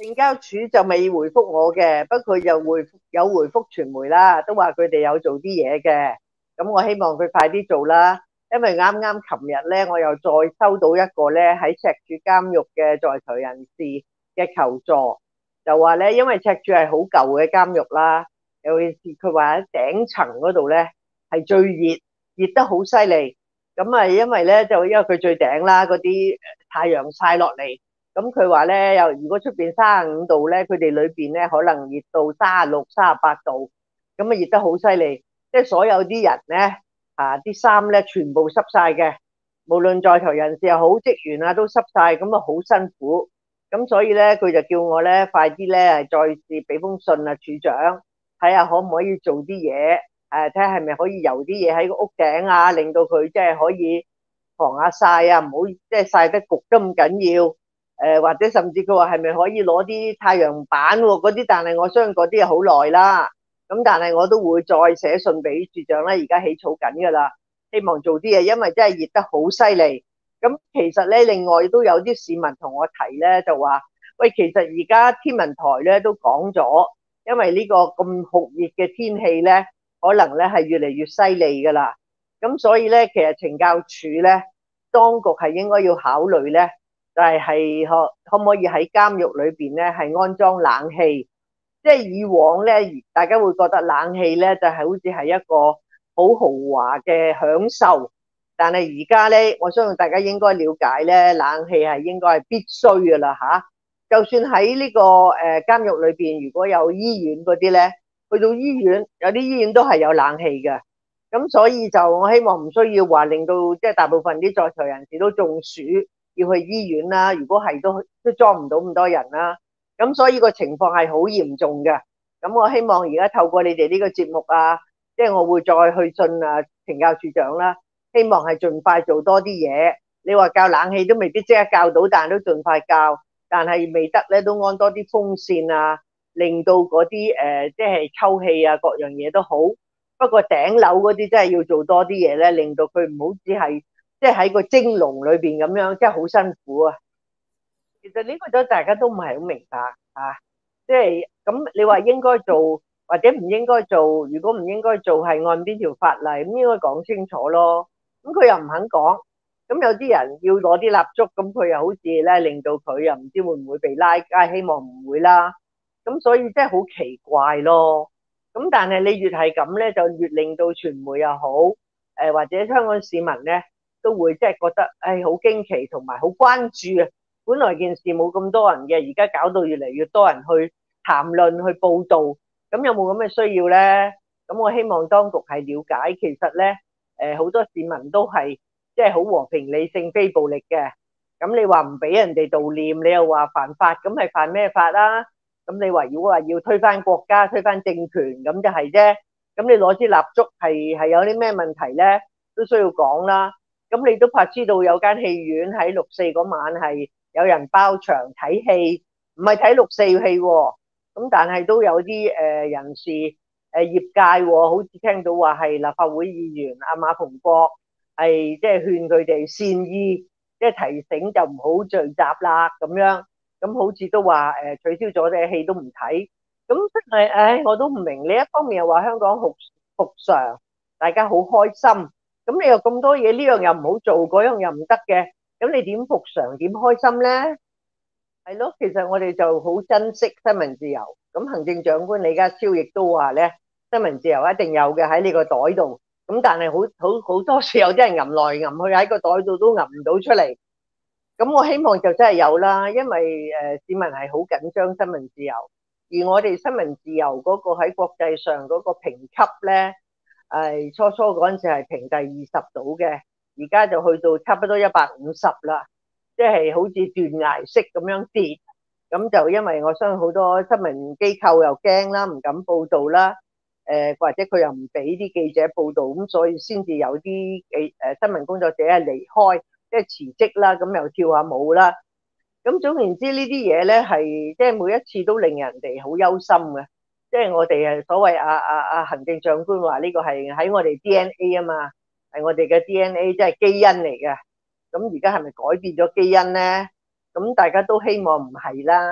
懲教署就未回覆我嘅，不過佢就回覆傳媒啦，都話佢哋有做啲嘢嘅。咁我希望佢快啲做啦，因為啱啱琴日咧，我又再收到一個咧喺赤柱監獄嘅在囚人士嘅求助，就話咧，因為赤柱係好舊嘅監獄啦，尤其是佢話喺頂層嗰度咧係最熱，熱得好犀利。咁啊，因為咧就因為佢最頂啦，嗰啲太陽曬落嚟。咁佢話咧，又如果出邊35度咧，佢哋裏邊咧可能熱到36、38度，咁啊熱得好犀利，即係所有啲人咧啲衫咧全部濕晒嘅，無論在囚人士又好，職員啊都濕晒，咁啊好辛苦。咁所以咧，佢就叫我咧快啲咧再次俾封信啊，處長睇下可唔可以做啲嘢，睇下係咪可以油啲嘢喺個屋頂啊，令到佢即係可以防下曬啊，唔好即係曬得焗得咁緊要。或者甚至佢話係咪可以攞啲太陽板嗰啲，但係我相信嗰啲係好耐啦。咁但係我都會再寫信俾處長咧，而家起草緊噶啦，希望做啲嘢，因為真係熱得好犀利。咁其實咧，另外都有啲市民同我提咧，就話喂，其實而家天文台咧都講咗，因為呢個咁酷熱嘅天氣咧，可能咧係越嚟越犀利噶啦。咁所以咧，其實懲教署咧，當局係應該要考慮咧。就係可唔可以喺監獄裏邊咧係安裝冷氣？即係以往咧，大家會覺得冷氣咧就係好似係一個好豪華嘅享受，但係而家咧，我相信大家應該了解咧，冷氣係應該係必須噶啦吓。就算喺呢個監獄裏邊，如果有醫院嗰啲咧，去到醫院有啲醫院都係有冷氣嘅。咁所以就我希望唔需要話令到即係大部分啲在囚人士都中暑。要去醫院啦，如果係都裝唔到咁多人啦，咁所以個情況係好嚴重嘅。咁我希望而家透過你哋呢個節目啊，即係我會再去信啊懲教處長啦，希望係盡快做多啲嘢。你話教冷氣都未必即刻教到，但係都盡快教。但係未得咧，都安多啲風扇啊，令到嗰啲即係抽氣啊，各樣嘢都好。不過頂樓嗰啲真係要做多啲嘢咧，令到佢唔好只係即係喺個蒸籠裏邊咁樣，真係好辛苦啊！其實呢個都大家都唔係好明白啊，即係咁你話應該做或者唔應該做，如果唔應該做係按邊條法例，咁應該講清楚咯。咁佢又唔肯講，咁有啲人要攞啲蠟燭，咁佢又好似咧令到佢又唔知會唔會被拉街，希望唔會啦。咁所以真係好奇怪咯。咁但係你越係咁咧，就越令到傳媒又好，或者香港市民咧。都會即係覺得好驚奇同埋好關注啊！本來件事冇咁多人嘅，而家搞到越嚟越多人去談論、去報導，咁有冇咁嘅需要呢？咁我希望當局係了解，其實呢好多市民都係即係好和平理性、非暴力嘅。咁你話唔俾人哋悼念，你又話犯法，咁係犯咩法啦？咁你話如果話要推翻國家、推翻政權，咁就係啫。咁你攞支蠟燭係有啲咩問題呢？都需要講啦。咁你都怕知道有間戲院喺6·4嗰晚係有人包場睇戲，唔係睇6·4戲喎。咁但係都有啲人士業界喎，好似聽到話係立法會議員阿馬逢國係即係勸佢哋善意，即係提醒就唔好聚集啦咁樣。咁好似都話取消咗啲戲都唔睇。咁真係我都唔明。你一方面又話香港復常，大家好開心。咁你又咁多嘢，呢樣又唔好做，嗰樣又唔得嘅，咁你點復常，點開心呢？係咯，其實我哋就好珍惜新聞自由。咁行政長官李家超亦都話咧，新聞自由一定有嘅喺你個袋度。咁但係好多時有啲人揞來揞去喺個袋度都揞唔到出嚟。咁我希望就真係有啦，因為市民係好緊張新聞自由，而我哋新聞自由嗰個喺國際上嗰個評級咧。初初嗰陣時係評第20度嘅，而家就去到差不多150啦，即係好似斷崖式咁樣跌。咁就因為我相信好多新聞機構又驚啦，唔敢報道啦，或者佢又唔俾啲記者報道，咁所以先至有啲新聞工作者係離開，即係辭職啦，咁又跳下舞啦。咁總言之，呢啲嘢咧係即係每一次都令人哋好憂心嘅。即係我哋所謂行政長官話呢個係喺我哋 DNA 啊嘛，係我哋嘅 DNA，即係基因嚟嘅。咁而家係咪改變咗基因咧？咁大家都希望唔係啦。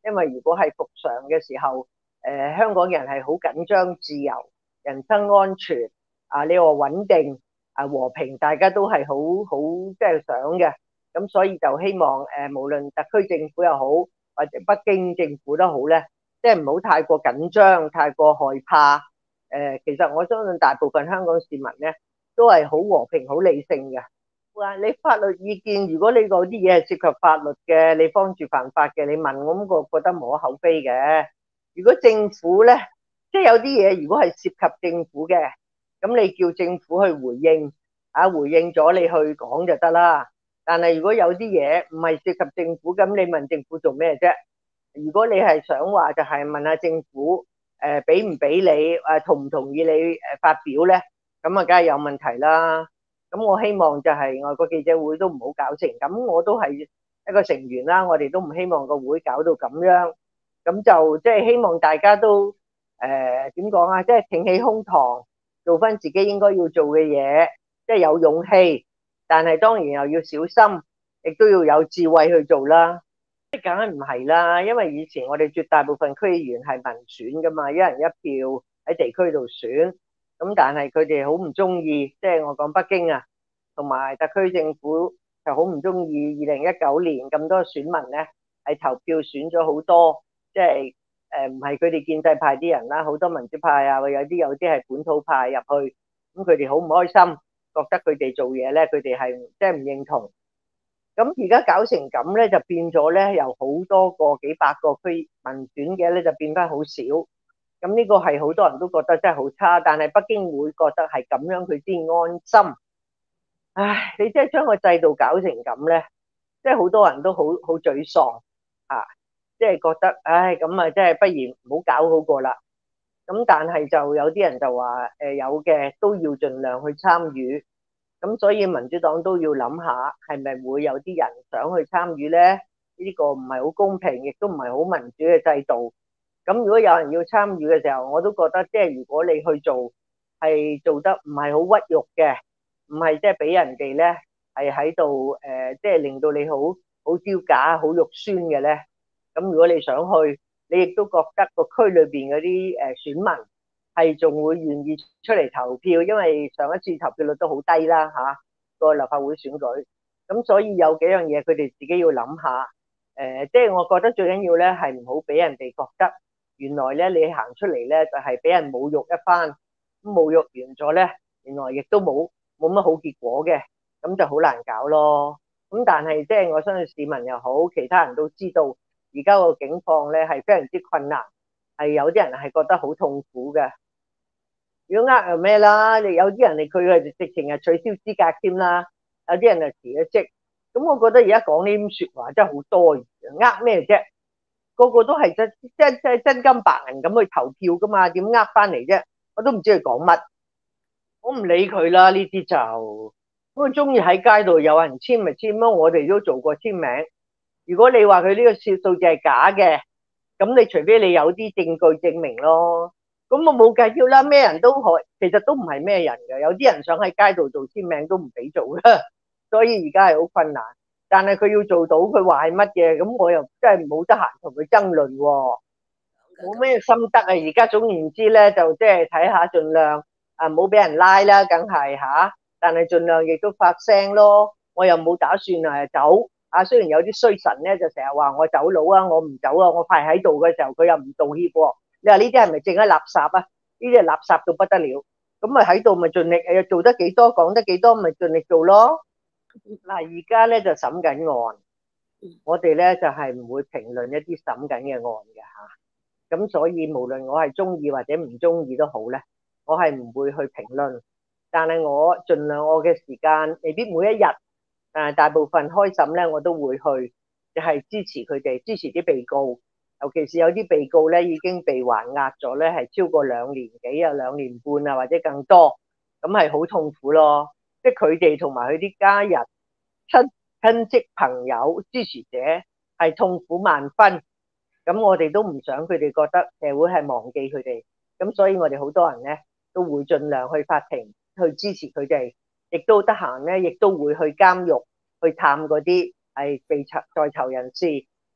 因為如果係復常嘅時候，香港人係好緊張自由、人身安全啊，你話穩定啊和平，大家都係好即係想嘅。咁所以就希望無論特區政府又好，或者北京政府都好咧，即係唔好太過緊張、太過害怕。其實我相信大部分香港市民咧都係好和平、好理性嘅。話你法律意見，如果你嗰啲嘢係涉及法律嘅，你幫住犯法嘅，你問我咁，我覺得無可厚非嘅。如果政府咧，即係有啲嘢，如果係涉及政府嘅，咁你叫政府去回應，回應咗你去講就得啦。但係如果有啲嘢唔係涉及政府，咁你問政府做咩啫？如果你係想話就係問下政府，俾唔俾你，同唔同意你發表咧？咁啊，梗係有問題啦。咁我希望就係外國記者會都唔好搞成咁，我都係一個成員啦，我哋都唔希望個會搞到咁樣。咁就即係希望大家都點講啊？即係挺起胸膛，做翻自己應該要做嘅嘢，即係有勇氣，但係當然又要小心，亦都要有智慧去做啦。即係梗係唔係啦，因為以前我哋絕大部分區議員係民選噶嘛，一人一票喺地區度選。咁但係佢哋好唔中意，即係我講北京啊，同埋特區政府就好唔中意2019年咁多選民咧係投票選咗好多，即係唔係佢哋建制派啲人啦，好多民主派啊，有啲係本土派入去，咁佢哋好唔開心，覺得佢哋做嘢咧，佢哋係即係唔認同。咁而家搞成咁咧，就變咗咧，由好多個幾百個區民選嘅咧，就變翻好少。咁呢個係好多人都覺得真係好差，但係北京會覺得係咁樣佢先安心。唉，你即係將個制度搞成咁咧，即係好多人都好沮喪啊！即係覺得唉，咁啊，即係不如唔好搞好過啦。咁但係就有啲人就話有嘅都要盡量去參與。咁所以民主黨都要諗下，係咪會有啲人想去參與咧？呢個唔係好公平，亦都唔係好民主嘅制度。咁如果有人要參與嘅時候，我都覺得即係如果你去做係做得唔係好屈辱嘅，唔係即係俾人哋咧係喺度即係令到你好丟架、好肉酸嘅咧。咁如果你想去，你亦都覺得個區裏邊嗰啲選民係仲會願意出嚟投票，因為上一次投票率都好低啦嚇，個立法會選舉。咁所以有幾樣嘢佢哋自己要諗下。即係我覺得最緊要咧係唔好俾人哋覺得原來咧你行出嚟咧就係俾人侮辱一番，咁侮辱完咗咧，原來亦都冇乜好結果嘅，咁就好難搞咯。咁但係即係我相信市民又好，其他人都知道而家個境況咧係非常之困難，係有啲人係覺得好痛苦嘅。如果又咩啦？你有啲人佢係直情係取消資格添啦，有啲人就辭咗職。咁我覺得而家講呢啲說話真係好多餘，咩啫？個個都係真金白銀咁去投票噶嘛，點翻嚟啫？我都唔知佢講乜，我唔理佢啦。呢啲就咁佢中意喺街度有人簽咪簽咯，我哋都做過簽名。如果你話佢呢個數字係假嘅，咁你除非你有啲證據證明咯。咁我冇計要啦，咩人都可，其實都唔係咩人嘅，有啲人想喺街度做簽名都唔俾做啦，所以而家係好困難。但係佢要做到，佢話係乜嘢，咁我又真係冇得閒同佢爭論喎，冇咩心得啊！而家總言之咧，就即係睇下，盡量唔好俾人拉啦，梗係吓，但係盡量亦都發聲咯。我又冇打算走啊，雖然有啲衰神咧就成日話我走佬啊，我唔走啊，我快喺度嘅時候佢又唔道歉喎。你話呢啲係咪淨係垃圾啊？呢啲係垃圾到不得了，咁咪喺度咪盡力做得幾多講得幾多咪盡力做咯。嗱，而家咧就審緊案，我哋咧就係唔會評論一啲審緊嘅案嘅吓，咁所以無論我係中意或者唔中意都好咧，我係唔會去評論，但係我盡量我嘅時間未必每一日，但係大部分開審咧我都會去，就係支持佢哋，支持啲被告，尤其是有啲被告咧已經被還押咗咧，係超過2年幾啊、2年半啊或者更多，咁係好痛苦咯。即係佢哋同埋佢啲家人、親戚、朋友、支持者係痛苦萬分。咁我哋都唔想佢哋覺得社會係忘記佢哋。咁所以我哋好多人咧都會盡量去法庭去支持佢哋，亦都得閒咧，亦都會去監獄去探嗰啲係被在囚人士。咁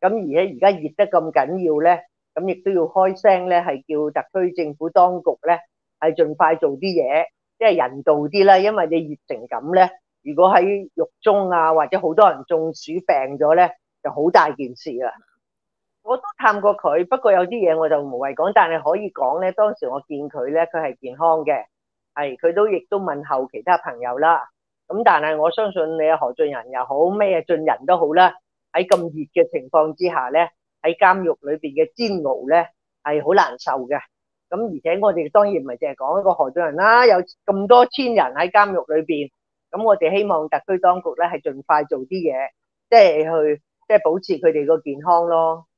咁而且而家熱得咁緊要咧，咁亦都要開聲咧，係叫特區政府當局咧係盡快做啲嘢，即係人道啲啦。因為你熱成咁咧，如果喺獄中啊或者好多人中暑病咗咧，就好大件事啦。我都探過佢，不過有啲嘢我就無謂講，但係可以講咧，當時我見佢咧，佢係健康嘅，係佢都亦都問候其他朋友啦。咁但係我相信你何俊仁又好，咩俊仁都好啦，喺咁熱嘅情況之下咧，喺監獄裏邊嘅煎熬咧係好難受嘅。咁而且我哋當然唔係淨係講一個何俊仁啦，有咁多千人喺監獄裏邊，咁我哋希望特區當局咧係盡快做啲嘢，即係去即係保持佢哋個健康咯。